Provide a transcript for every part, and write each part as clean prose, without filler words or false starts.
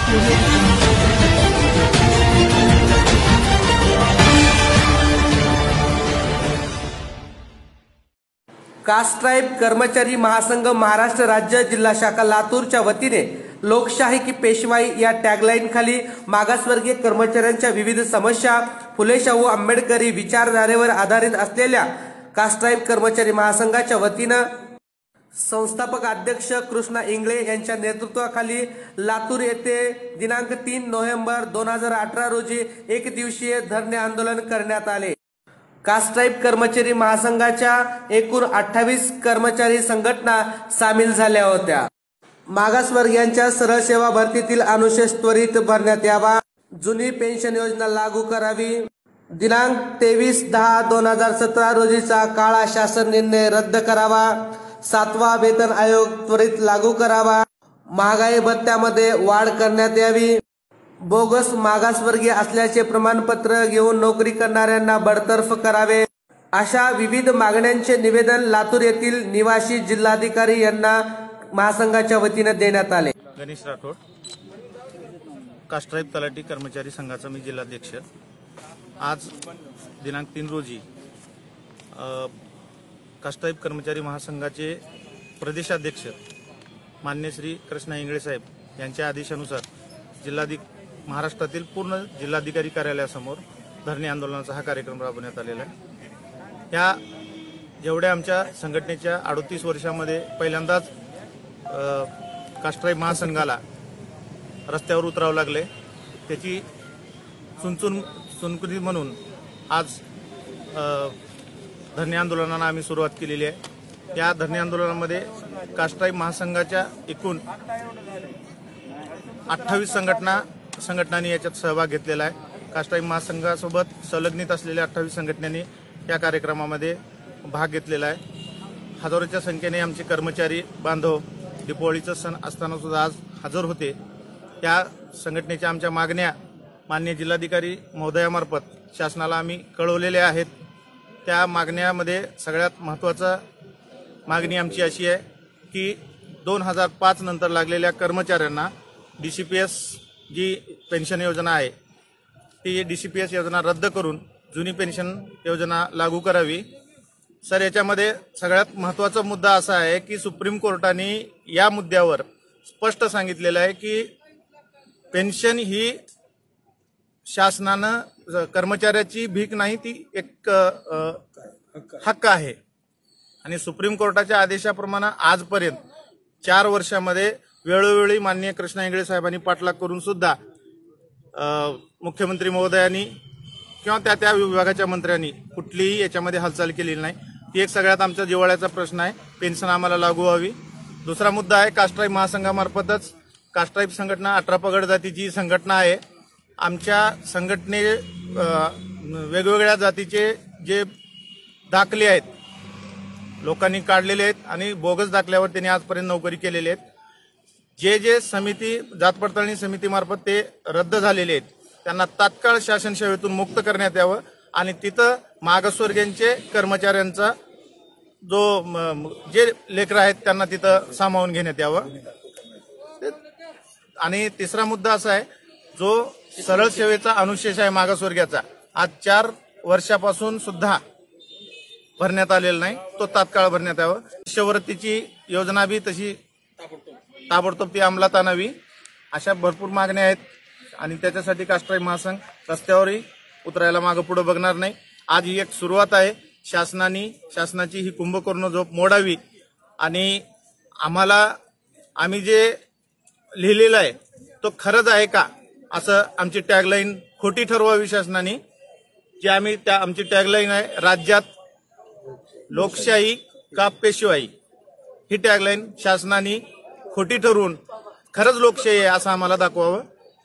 Caste tribe कर्मचारी महासंघ महाराष्ट्र राज्य जिल्हा शाखा लातूरच्या वतीने लोकशाही की पेशवाई या टॅगलाईन खाली मागासवर्गीय कर्मचाऱ्यांच्या विविध समस्या, फुले शाहू आंबेडकरी विचारधारेवर आधारित असलेल्या कास्ट ट्राइब कर्मचारी महासंघाच्या वतीनं संस्थापक अध्यक्ष कृष्णा इंगळे यांच्या नेतृत्वाखाली लातूर येथे दिनांक 3 नोव्हेंबर 2018 रोजी एक दिवसीय धरणे आंदोलन करण्यात आले। कास्ट ट्राइब कर्मचारी महासंघाच्या एकूण 28 कर्मचारी संघटना सामील झाल्या होत्या। मागासवर्गीयांच्या सरळ सेवा भरतीतील अनुशेष त्वरित भरण्यात यावा, जुनी पेन्शन योजना लागू करावी, दिनांक 23/10/2017 रोजीचा काळा शासन निर्णय रद्द करावा, 7वा वेतन आयोग त्वरित लागू करावा, महागाई भत्त्यामध्ये वाढ करण्यात यावी, बोगस मागासवर्गीय असल्याचे प्रमाणपत्र घेऊन नोकरी करणाऱ्यांना बडतर्फ करावे, अशा विविध मागण्यांचे निवेदन लातूर येथील निवासी जिल्हाधिकारी यांना महासंघाच्या वतीने देण्यात आले। गणेश राठोड, कास्ट ट्राइब तलाठी कर्मचारी संघाचा मी जिल्हाध्यक्ष। आज दिनांक 3 रोजी कास्ट ट्राइब कर्मचारी महासंघाचे प्रदेशाध्यक्ष मान्य श्री कृष्णा इंगळे साहेब यांच्या आदेशानुसार महाराष्ट्रातील पूर्ण जिल्हाधिकारी कार्यालयासमोर धरणे आंदोलनाचा हा कार्यक्रम राबवण्यात आलेला आहे। या जेवढ्या आमच्या संघटनेच्या 38 वर्षांमध्ये पहिल्यांदाच कास्ट ट्राइब महासंघाला रस्त्यावर उतरावं लागले, त्याची सुनकुनी म्हणून आज धरणे आंदोलनाला आम्ही सुरुवात केलेली आहे। या धरणे आंदोलनामध्ये कास्ट ट्राइब महासंघाच्या एकूण 28 संघटनांनी याच्यात सहभाग घेतलेला आहे। कास्ट ट्राइब महासंघासोबत संलग्नित असलेल्या 28 संघटनांनी या कार्यक्रमामध्ये भाग घेतलेला आहे। हजारोच्या संख्येने आमचे कर्मचारी बांधव दीपावलीचा सण असताना सुद्धा आज हजर होते। या संघटनेच्या आमच्या मागण्या माननीय जिल्हाधिकारी महोदयामार्फत शासनाला आम्ही कळवलेल्या आहेत। त्या मागण्यामध्ये सगळ्यात महत्त्वाचा मागणी आमची अशी आहे की 2005 नंतर लागलेल्या कर्मचाऱ्यांना DCPS जी पेन्शन योजना आहे ती DCPS योजना रद्द करून जुनी पेन्शन योजना लागू करावी। सर, याच्यामध्ये सगळ्यात महत्त्वाचा मुद्दा असा आहे की सुप्रीम कोर्टाने या मुद्द्यावर स्पष्ट सांगितलेलं आहे की पेन्शन ही शासनानं कर्मचाऱ्याची भीक नाही, ती एक हक्क आहे। आणि सुप्रीम कोर्टाच्या आदेशाप्रमाणे आजपर्यंत 4 वर्षामध्ये वेळोवेळी माननीय कृष्णा इंगळे साहेबांनी पाठलाग करून सुद्धा मुख्यमंत्री महोदयांनी किंवा त्या विभागाच्या मंत्र्यांनी कुठलीही याच्यामध्ये हालचाल केलेली नाही। ती एक सगळ्यात आमच्या जिव्हाळ्याचा प्रश्न आहे, पेन्शन आम्हाला लागू व्हावी। दुसरा मुद्दा आहे कास्ट ट्राइब महासंघामार्फतच कास्ट ट्राइब संघटना 18 पगड जातीची संघटना आहे। आमच्या संघटने वेगवेगळ्या जातीचे जे दाखले आहेत लोकांनी काढलेले आहेत आणि बोगस दाखल्यावर त्यांनी आजपर्यंत नोकरी केलेली आहेत। जे समिती जात पडताळणी समितीमार्फत ते रद्द झालेले आहेत त्यांना तात्काळ शासन सेवेतून मुक्त करण्यात यावं आणि तिथं मागासवर्गीयांचे कर्मचाऱ्यांचा जे लेकर आहेत त्यांना तिथं सामावून घेण्यात यावं। आणि तिसरा मुद्दा असा आहे, जो सरळ सेवेचा अनुशेष आहे मागासवर्गीयाचा, आज 4 वर्षापासून सुद्धा भरण्यात आलेला नाही, तो तात्काळ भरण्यात यावं। शिष्यवृत्तीची योजना बी तशी ताबडतोब ती अंमलात आणावी, अशा भरपूर मागण्या आहेत आणि त्याच्यासाठी कास्ट ट्राइब महासंघ रस्त्यावरही उतरायला मागं पुढे बघणार नाही। आज ही एक सुरुवात आहे, शासनाची ही कुंभकर्ण झोप मोडावी आणि आम्ही जे लिहिलेलं आहे तो खरंच आहे का असं आमची टॅगलाईन खोटी ठरवावी शासनाने। जे आमची टॅगलाईन आहे, राज्यात लोकशाही का पेशवाई, ही टॅगलाईन शासनाने खोटी ठरवून खरंच लोकशाही आहे असं आम्हाला दाखवावं।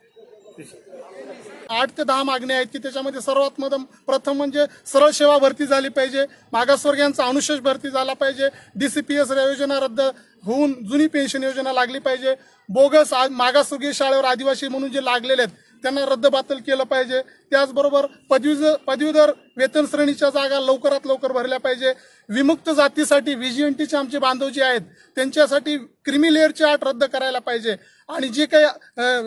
8 ते 10 मागण्या आहेत की त्याच्यामध्ये सर्वात प्रथम म्हणजे सरळ सेवा भरती झाली पाहिजे, मागासवर्गीयांचा अनुशेष भरती झाला पाहिजे, DCPS योजना रद्द होऊन जुनी पेन्शन योजना लागली पाहिजे, बोगस मागासवर्गीय शाळेवर आदिवासी म्हणून जे लागलेले आहेत त्यांना रद्दबातल केलं पाहिजे। त्याचबरोबर पदवीधर वेतन श्रेणीच्या जागा लवकरात लवकर भरल्या पाहिजे। विमुक्त जातीसाठी VGNTचे आमचे बांधव जे आहेत त्यांच्यासाठी क्रिमी लेअरची अट रद्द करायला पाहिजे आणि जे काही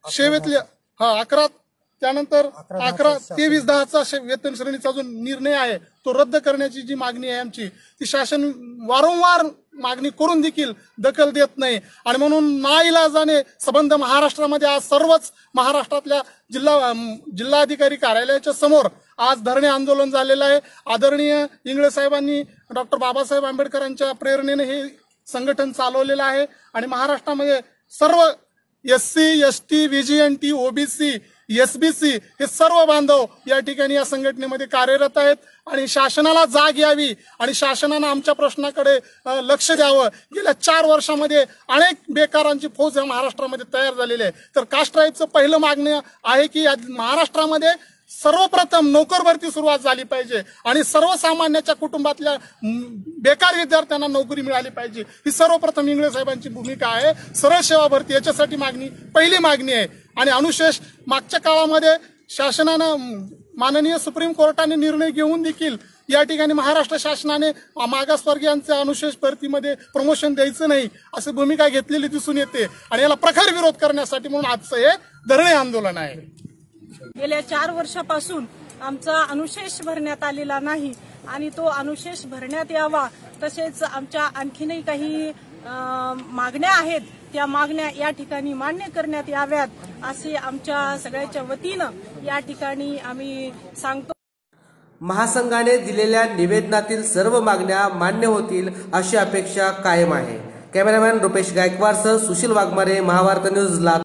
सेवेतले 11 त्यानंतर 11-23-10चा वेतन श्रेणीचा जो निर्णय आहे तो रद्द करण्याची जी मागणी आहे आमची, ती शासन वारंवार मागणी करून देखील दखल देत नाही. आणि म्हणून नाईलाजाने संबंध महाराष्ट्रामध्ये आज सर्वच महाराष्ट्रातल्या जिल्हाधिकारी कार्यालयाच्या समोर आज धरणे आंदोलन झालेलं आहे. आदरणीय इंगळे साहेबांनी डॉक्टर बाबासाहेब आंबेडकरांच्या प्रेरणेने हे संघटन चालवलेलं आहे. आणि महाराष्ट्रामध्ये सर्व SC, ST, VGNT, OBC, SBC हे सर्व बांधव या ठिकाणी या संघटनेमध्ये कार्यरत आहेत. आणि शासनाला जाग यावी आणि शासनानं आमच्या प्रश्नाकडे लक्ष द्यावं. गेल्या 4 वर्षामध्ये अनेक बेकारांची फौज या महाराष्ट्रामध्ये तयार झालेली आहे. तर कास्ट ट्राईबचं पहिलं मागणं आहे की महाराष्ट्रामध्ये सर्वप्रथम नोकर भरती सुरुवात झाली पाहिजे आणि सर्वसामान्याच्या कुटुंबातल्या बेकार विद्यार्थ्यांना नोकरी मिळाली पाहिजे. ही सर्वप्रथम इंगळे साहेबांची भूमिका आहे. सरळ सेवा भरती याच्यासाठी पहिली मागणी आहे. आणि अनुशेष मागच्या काळामध्ये शासनानं माननीय सुप्रीम कोर्टाने निर्णय घेऊन देखील या ठिकाणी महाराष्ट्र शासनाने मागासवर्गीयांच्या अनुशेष भरतीमध्ये प्रमोशन द्यायचं नाही अशी भूमिका घेतलेली दिसून येते. आणि याला प्रखर विरोध करण्यासाठी म्हणून आजचं हे धरणे आंदोलन आहे. गेल्या 4 वर्षापासून आमचा अनुशेष भरण्यात आलेला नाही आणि तो अनुशेष भरण्यात यावा. तसेच आमच्या आणखीनही काही मागण्या आहेत, त्या मागण्या या ठिकाणी मान्य करण्यात याव्यात असे आमच्या सगळ्याच्या वतीनं या ठिकाणी आम्ही सांगतो. महासंघाने दिलेल्या निवेदनातील सर्व मागण्या मान्य होतील अशी अपेक्षा कायम आहे. कॅमेरामॅन रुपेश गायकवाडसह सुशील वाघमारे, महावार्ता न्यूज, लातूर.